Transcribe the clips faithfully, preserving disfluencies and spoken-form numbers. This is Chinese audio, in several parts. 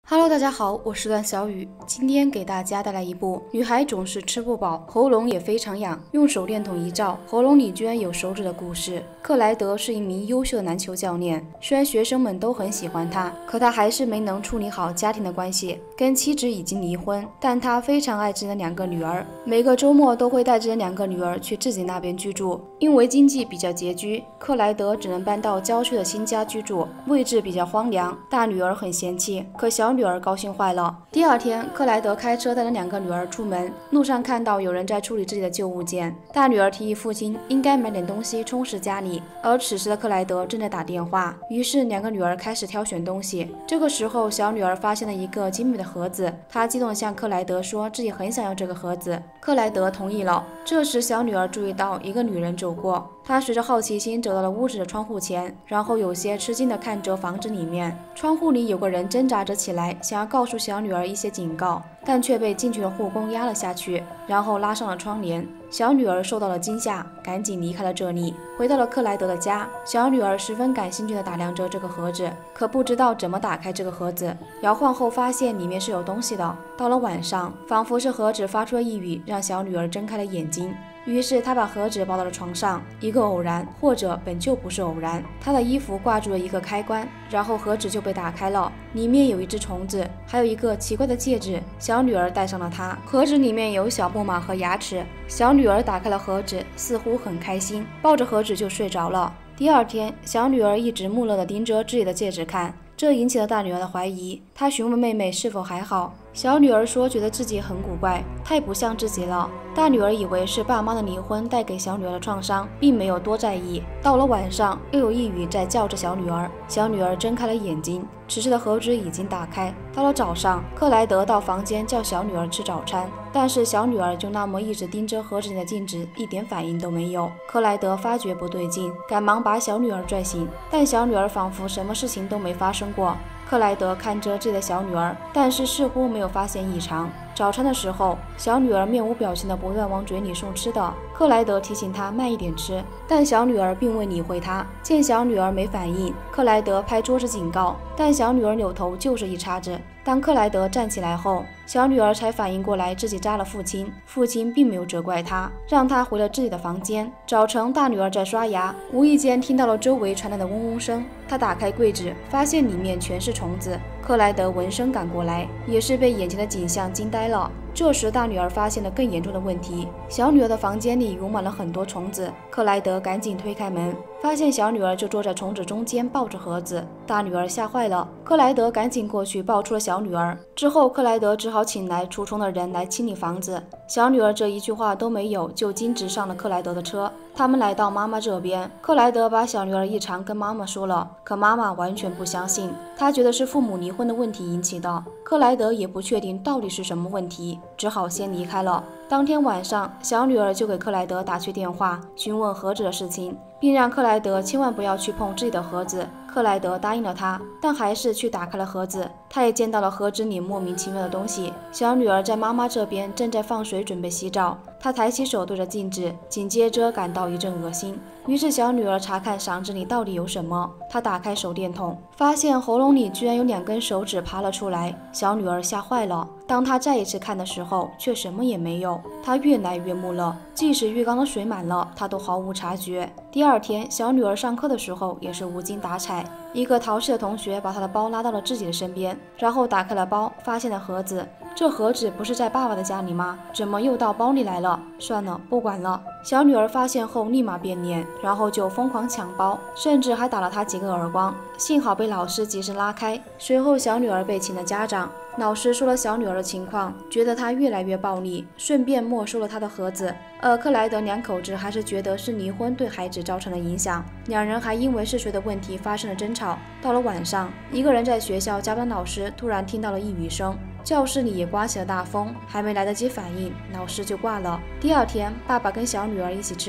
Hello， 大家好，我是段小雨，今天给大家带来一部女孩总是吃不饱，喉咙也非常痒，用手电筒一照，喉咙里居然有手指的故事。克莱德是一名优秀的篮球教练，虽然学生们都很喜欢他，可他还是没能处理好家庭的关系，跟妻子已经离婚，但他非常爱自己的两个女儿，每个周末都会带自己的两个女儿去自己那边居住。因为经济比较拮据，克莱德只能搬到郊区的新家居住，位置比较荒凉，大女儿很嫌弃，可小女儿高兴坏了。第二天，克莱德开车带着两个女儿出门，路上看到有人在处理自己的旧物件，大女儿提议父亲应该买点东西充实家里，而此时的克莱德正在打电话，于是两个女儿开始挑选东西。这个时候，小女儿发现了一个精美的盒子，她激动地向克莱德说自己很想要这个盒子，克莱德同意了。这时，小女儿注意到一个女人走过，她随着好奇心走到了屋子的窗户前，然后有些吃惊地看着房子里面，窗户里有个人挣扎着起来，想要告诉小女儿一些警告，但却被进去的护工压了下去，然后拉上了窗帘。小女儿受到了惊吓，赶紧离开了这里，回到了克莱德的家。小女儿十分感兴趣地打量着这个盒子，可不知道怎么打开这个盒子。摇晃后发现里面是有东西的。到了晚上，仿佛是盒子发出了一语，让小女儿睁开了眼睛。于是他把盒子抱到了床上，一个偶然，或者本就不是偶然，他的衣服挂住了一个开关，然后盒子就被打开了，里面有一只虫子，还有一个奇怪的戒指。小女儿戴上了它，盒子里面有小木马和牙齿。小女儿打开了盒子，似乎很开心，抱着盒子就睡着了。第二天，小女儿一直木讷地盯着自己的戒指看，这引起了大女儿的怀疑。她询问妹妹是否还好，小女儿说觉得自己很古怪，太不像自己了。大女儿以为是爸妈的离婚带给小女儿的创伤，并没有多在意。到了晚上，又有一语在叫着小女儿，小女儿睁开了眼睛，此时的盒子已经打开。到了早上，克莱德到房间叫小女儿吃早餐，但是小女儿就那么一直盯着盒子里的镜子，一点反应都没有。克莱德发觉不对劲，赶忙把小女儿拽醒，但小女儿仿佛什么事情都没发生过。克莱德看着自己的小女儿，但是似乎没有发现异常。早餐的时候，小女儿面无表情地不断往嘴里送吃的，克莱德提醒她慢一点吃，但小女儿并未理会他。见小女儿没反应，克莱德拍桌子警告，但小女儿扭头就是一叉子。当克莱德站起来后，小女儿才反应过来自己扎了父亲，父亲并没有责怪她，让她回了自己的房间。早晨，大女儿在刷牙，无意间听到了周围传来的嗡嗡声，她打开柜子，发现里面全是虫子。克莱德闻声赶过来，也是被眼前的景象惊呆了。这时，大女儿发现了更严重的问题，小女儿的房间里涌满了很多虫子。克莱德赶紧推开门，发现小女儿就坐在虫子中间抱着盒子，大女儿吓坏了。克莱德赶紧过去抱出了小女儿，之后克莱德只好请来除虫的人来清理房子。小女儿这一句话都没有，就径直上了克莱德的车。他们来到妈妈这边，克莱德把小女儿异常跟妈妈说了，可妈妈完全不相信，她觉得是父母离婚的问题引起的。克莱德也不确定到底是什么问题，只好先离开了。当天晚上，小女儿就给克莱德打去电话，询问盒子的事情，并让克莱德千万不要去碰自己的盒子。克莱德答应了他，但还是去打开了盒子。他也见到了盒子里莫名其妙的东西。小女儿在妈妈这边正在放水准备洗澡，她抬起手对着镜子，紧接着感到一阵恶心。于是小女儿查看嗓子里到底有什么，她打开手电筒，发现喉咙里居然有两根手指爬了出来。小女儿吓坏了。当她再一次看的时候，却什么也没有。她越来越木讷，即使浴缸的水满了，她都毫无察觉。第二天，小女儿上课的时候也是无精打采。一个淘气的同学把她的包拉到了自己的身边，然后打开了包，发现了盒子。这盒子不是在爸爸的家里吗？怎么又到包里来了？算了，不管了。小女儿发现后立马变脸，然后就疯狂抢包，甚至还打了他几个耳光，幸好被老师及时拉开。随后小女儿被请了家长，老师说了小女儿的情况，觉得她越来越暴力，顺便没收了她的盒子。而克莱德两口子还是觉得是离婚对孩子造成了影响，两人还因为是谁的问题发生了争吵。到了晚上，一个人在学校加班，老师突然听到了一语声，教室里也刮起了大风，还没来得及反应，老师就挂了。第二天，爸爸跟小女儿一起吃饭，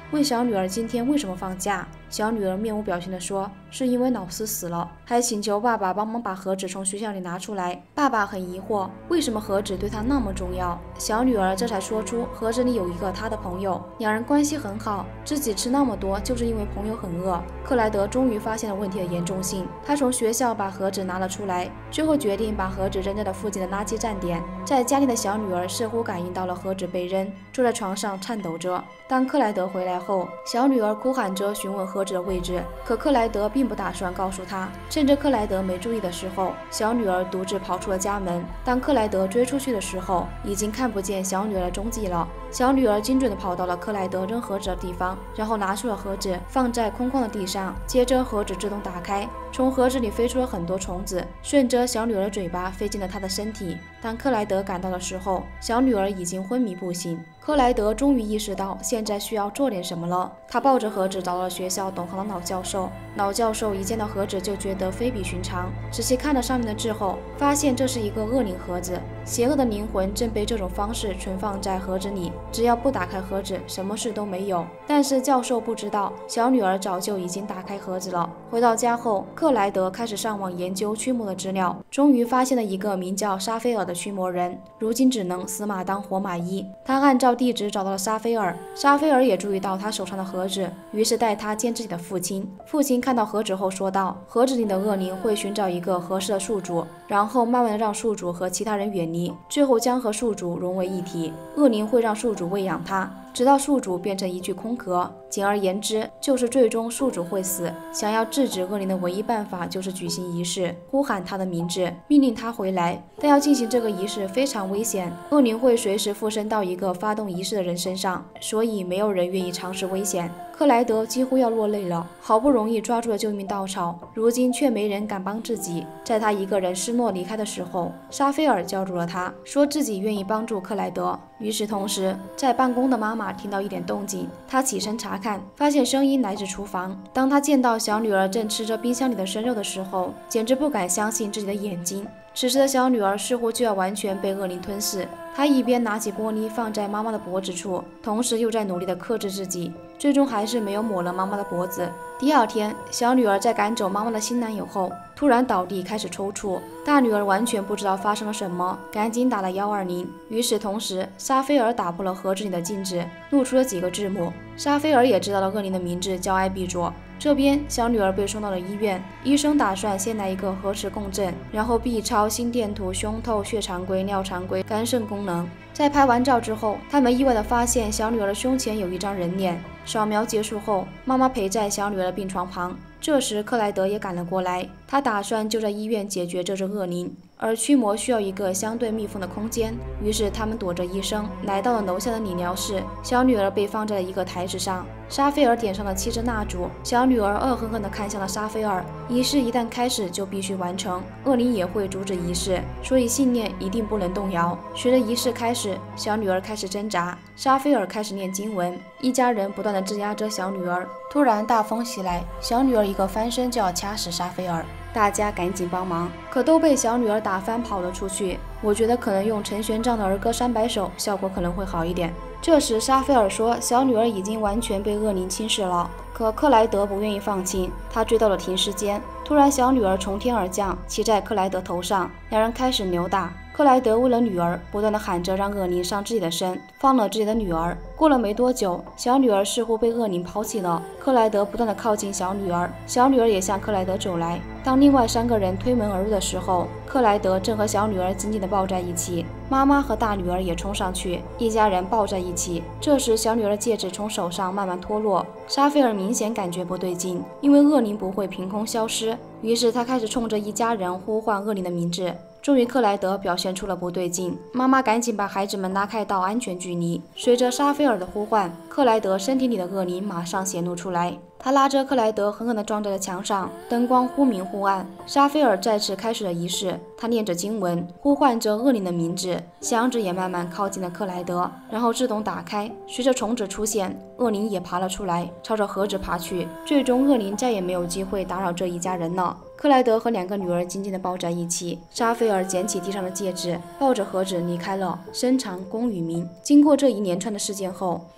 问小女儿今天为什么放假。小女儿面无表情地说：“是因为老师死了。”还请求爸爸帮忙把盒子从学校里拿出来。爸爸很疑惑，为什么盒子对他那么重要？小女儿这才说出盒子里有一个她的朋友，两人关系很好，自己吃那么多就是因为朋友很饿。克莱德终于发现了问题的严重性，他从学校把盒子拿了出来，最后决定把盒子扔在了附近的垃圾站点。在家里的小女儿似乎感应到了盒子被扔，坐在床上颤抖着。当克莱德回来后，小女儿哭喊着询问盒子的位置，可克莱德并不打算告诉她。趁着克莱德没注意的时候，小女儿独自跑出了家门。当克莱德追出去的时候，已经看不见小女儿的踪迹了。小女儿精准地跑到了克莱德扔盒子的地方，然后拿出了盒子放在空旷的地上，接着盒子自动打开，从盒子里飞出了很多虫子，顺着小女儿的嘴巴飞进了她的身体。当克莱德赶到的时候，小女儿已经昏迷不醒。克莱德终于意识到现在需要做点什么了，他抱着盒子找到了学校懂行的老教授。老教授一见到盒子就觉得非比寻常，仔细看了上面的字后，发现这是一个恶灵盒子，邪恶的灵魂正被这种方式存放在盒子里，只要不打开盒子，什么事都没有。但是教授不知道，小女儿早就已经打开盒子了。回到家后，克莱德开始上网研究驱魔的资料，终于发现了一个名叫沙菲尔的驱魔人，如今只能死马当活马医。他按照地址找到了沙菲尔，沙菲尔也注意到他手上的盒子，于是带他见自己的父亲。父亲看到盒子后说道：“盒子里的恶灵会寻找一个合适的宿主，然后慢慢的让宿主和其他人远离，最后将和宿主融为一体。恶灵会让宿主喂养他，直到宿主变成一具空壳。简而言之，就是最终宿主会死。想要制止恶灵的唯一办法就是举行仪式，呼喊他的名字，命令他回来。但要进行这个仪式非常危险，恶灵会随时附身到一个发动仪式的人身上，所以没有人愿意尝试危险。”克莱德几乎要落泪了，好不容易抓住了救命稻草，如今却没人敢帮自己。在他一个人失落离开的时候，沙菲尔叫住了他，说自己愿意帮助克莱德。与此同时，在办公的妈妈听到一点动静，她起身查看，发现声音来自厨房。当她见到小女儿正吃着冰箱里的生肉的时候，简直不敢相信自己的眼睛。此时的小女儿似乎就要完全被恶灵吞噬，她一边拿起锅泥放在妈妈的脖子处，同时又在努力地克制自己，最终还是没有抹了妈妈的脖子。第二天，小女儿在赶走妈妈的新男友后，突然倒地开始抽搐，大女儿完全不知道发生了什么，赶紧打了一二零。与此同时，沙菲尔打破了盒子里的镜子，露出了几个字母。沙菲尔也知道了恶灵的名字叫艾比佐。这边小女儿被送到了医院，医生打算先来一个核磁共振，然后 B 超、心电图、胸透、血常规、尿常规、肝肾功能。在拍完照之后，他们意外地发现小女儿的胸前有一张人脸。扫描结束后，妈妈陪在小女儿的病床旁。这时克莱德也赶了过来，他打算就在医院解决这只恶灵，而驱魔需要一个相对密封的空间，于是他们躲着医生来到了楼下的理疗室。小女儿被放在了一个台子上，沙菲尔点上了七支蜡烛，小女儿恶狠狠地看向了沙菲尔。仪式一旦开始就必须完成，恶灵也会阻止仪式，所以信念一定不能动摇。随着仪式开始，小女儿开始挣扎，沙菲尔开始念经文，一家人不断地镇压着小女儿。突然大风袭来，小女儿一个翻身就要掐死沙菲尔，大家赶紧帮忙，可都被小女儿打翻跑了出去。我觉得可能用陈玄奘的儿歌三百首效果可能会好一点。这时沙菲尔说小女儿已经完全被恶灵侵蚀了，可克莱德不愿意放弃，他追到了停尸间。突然小女儿从天而降，骑在克莱德头上，两人开始扭打。克莱德为了女儿不断地喊着让恶灵上自己的身，放了自己的女儿。过了没多久，小女儿似乎被恶灵抛弃了，克莱德不断地靠近小女儿，小女儿也向克莱德走来。当另外三个人推门而入的时候，克莱德正和小女儿紧紧地抱在一起，妈妈和大女儿也冲上去，一家人抱在一起。这时小女儿的戒指从手上慢慢脱落，沙菲尔明显感觉不对劲，因为恶灵不会凭空消失，于是他开始冲着一家人呼唤恶灵的名字。终于克莱德表现出了不对劲，妈妈赶紧把孩子们拉开到安全距离。随着沙菲尔的呼唤，克莱德身体里的恶灵马上显露出来，他拉着克莱德狠狠地撞在了墙上，灯光忽明忽暗。沙菲尔再次开始了仪式，他念着经文，呼唤着恶灵的名字，箱子也慢慢靠近了克莱德，然后自动打开。随着虫子出现，恶灵也爬了出来，朝着盒子爬去。最终恶灵再也没有机会打扰这一家人了。克莱德和两个女儿紧紧地抱在一起，沙菲尔捡起地上的戒指，抱着盒子离开了深藏功与名。经过这一连串的事件后，克莱德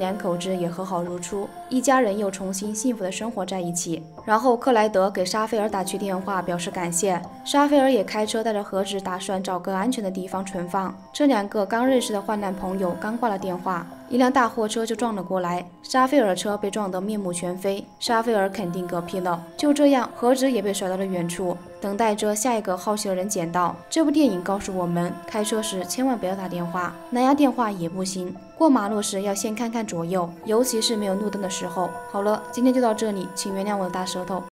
两口子也和好如初，一家人又重新幸福的生活在一起。然后克莱德给沙菲尔打去电话表示感谢，沙菲尔也开车带着盒子打算找个安全的地方存放。这两个刚认识的患难朋友刚挂了电话，一辆大货车就撞了过来，沙菲尔的车被撞得面目全非，沙菲尔肯定嗝屁了。就这样，盒子也被甩到了远处，等待着下一个好奇的人捡到。这部电影告诉我们，开车时千万不要打电话，蓝牙电话也不行，过马路时要先看看左右，尤其是没有路灯的时候。好了，今天就到这里，请原谅我的大舌头。